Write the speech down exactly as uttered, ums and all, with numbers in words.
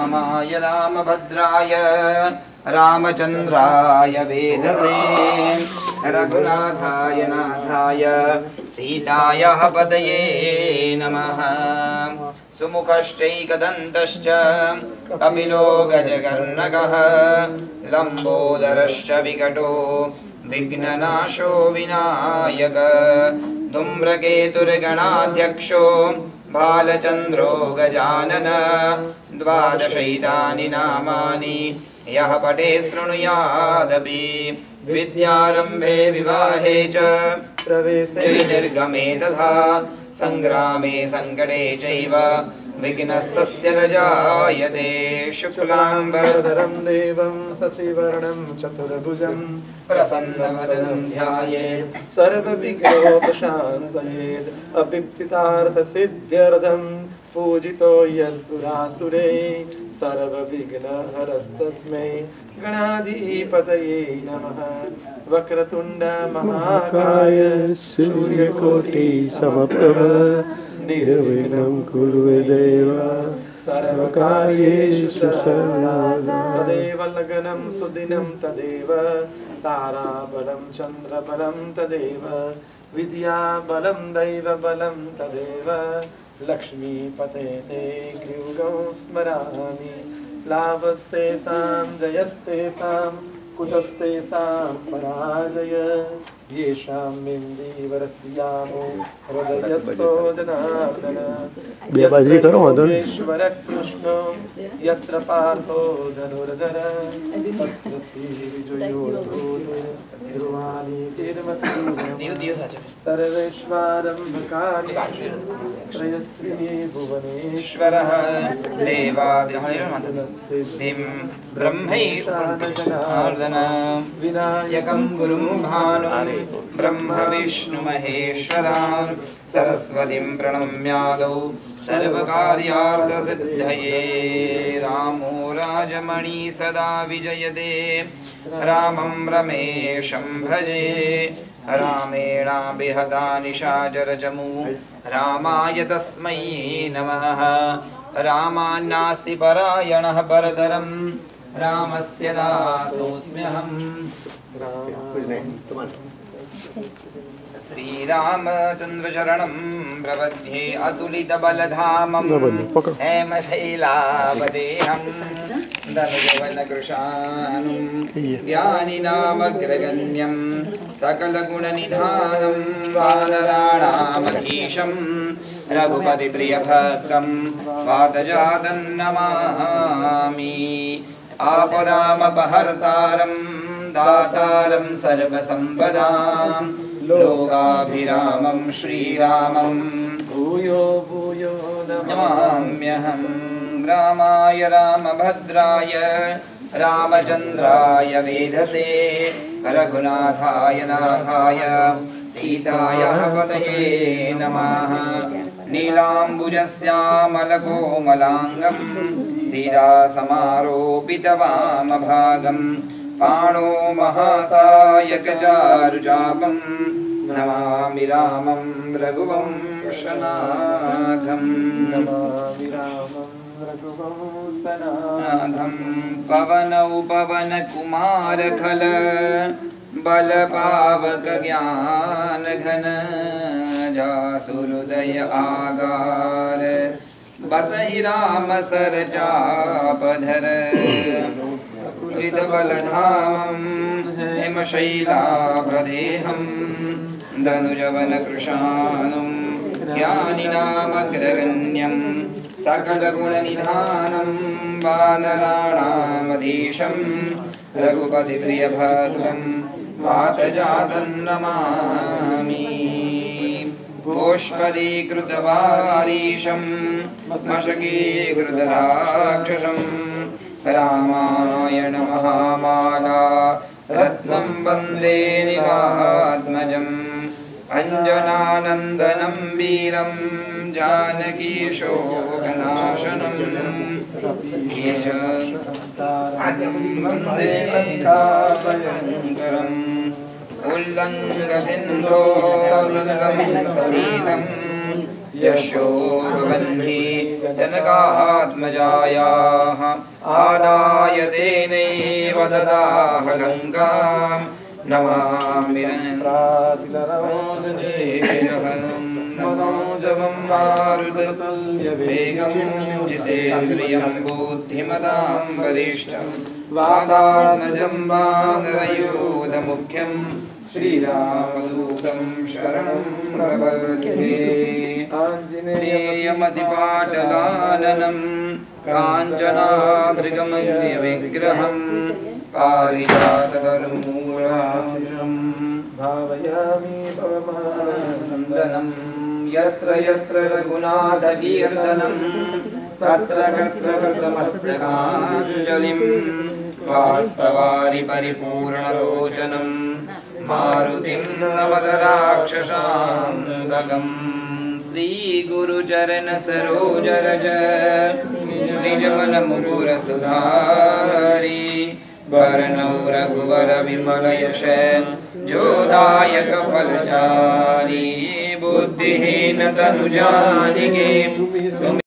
रामाय रामभद्राय रामचन्द्राय वेधसे रघुनाथाय नाथाय सीतायाः पतये नमः। सुमुखश्चैकदन्तश्च कपिलो गजकर्णकः लम्बोदरश्च विकटो विघ्ननाशो विनायक धूम्रकेतुर्गणाध्यक्षो बालचन्द्रो गजानन द्वादशैतानि नामानि यः पठे शृणुयादपि विद्यारम्भे विवाहे च प्रवेशे निर्गमे तथा संग्रामे संकटे चैव विघ्नस्तस्य न जायते। शुक्लाम्बरधरं देवं शशिवर्णं चतुर्भुजं प्रसन्नवदनं ध्यायेत् सर्वविघ्नोपशान्तयेत्। अभीप्सितार्थसिद्ध्यर्थं पूजितो यः सुरासुरैः सर्वविघ्नहरस्तस्मै गणाधिपतये नमः। वक्रतुण्ड महाकाय सूर्यकोटि समप्रभ निर्विघ्नं कुरु देव सर्वकार्येषु सर्वदा। तदेव लग्नं सुदिनं तदेव ताराबलं चन्द्रबलं तदेव विद्याबलं दैवबलं तदेव लक्ष्मीपते ते कृयुगं स्मरामि। लाभस्तेषां जयस्तेषां कुतस्तेषां पराजय येषां बिन्दीवरस्यामो हृदयस्थो जनार्दन। ईश्वर कृष्णो यत्र पार्थो धनुर्धर तत्र श्रीविजयो ध्रुवाणि सर्वेश्वरम्भकारि त्रयस्त्रिये भुवनेश्वरः देवादिसिद्धिं ब्रह्मैशानजनार्दन विनायकं गुरुं भानुं ब्रह्म विष्णु महेश्वरान् सरस्वतीं प्रणम्यादौ सर्वकार्यार्थसिद्धये। रामो राजमणि सदा विजयते रामं रमेशं भजे। रामेणाभिहता निशाचरचमू रामाय तस्मै नमः। रामान्नास्ति परायणः परतरं रामस्य दासोऽस्म्यहम्। श्रीरामचन्द्रचरणं प्रपद्ये अतुलितबलधामं हेमशैलावदेहं धनुजवनकृशानुं ज्ञानिनामग्रगण्यं सकलगुणनिधानं वानराणामधीशं रघुपतिप्रियभक्तं वातजातं नमामि। आपदामपहर्तारं दातारं सर्वसम्पदां लोकाभिरामं श्रीरामं भूयो भूयो नमाम्यहम्। रामाय रामभद्राय रामचन्द्राय वेधसे रघुनाथाय नाथाय सीतायाः पतये नमः। नीलाम्बुजश्यामलकोमलाङ्गं सीतासमारोपितवामभागं पाणो महासायकचारुचापं नमामि रामं रघुवंशनाथं। नमामि रामं रघुवंशनाथं। पवनौ पवनकुमारखल बलपावकज्ञानघन जासुहृदय आगार बसहि राम सरचापधर। जितबलधामं हेमशैलाभदेहं धनुजवनकृशानुं ज्ञानिनामग्रगण्यं सकलगुणनिधानं वानराणामधीशं रघुपतिप्रियभक्तं वातजातं नमामि। गोष्पदीकृतवारीशं मशकीकृतराक्षसं रामायण महामाला रत्नं वन्दे नीलात्मजम्। अञ्जनानन्दनं वीरं जानकी शोकनाशनं वन्दे भयङ्करम्। उल्लङ्घसिन्धो सलिलं यशोबन्धि जनकात्मजायाः आदाय तेनैव ददाह लङ्काम् नमामि मनोजवं मारुततुल्यवेगं जितेन्द्रियं बुद्धिमतां वरिष्ठं वातात्मजं वानरयूथमुख्यं श्रीरामदूतं शरणं प्रपद्ये आञ्जनेयमतिपाटलाननं काञ्चनाद्रिगमयविग्रहं पारिजातधर्मूलाश्रयं भावयामि पवमानन्दनं यत्र यत्र रघुनाथकीर्तनं तत्र कर्तृकृतमस्तकाञ्जलिं वास्तवारि परिपूर्णलोचनं मारुतिं नमत राक्षसान्तकम् श्रीगुरुचरण सरोज रज निजमन मुकुर सुधारी वरनौ रघुवर विमल यश जोदायक फलचारी बुद्धिहीन तनु जानिके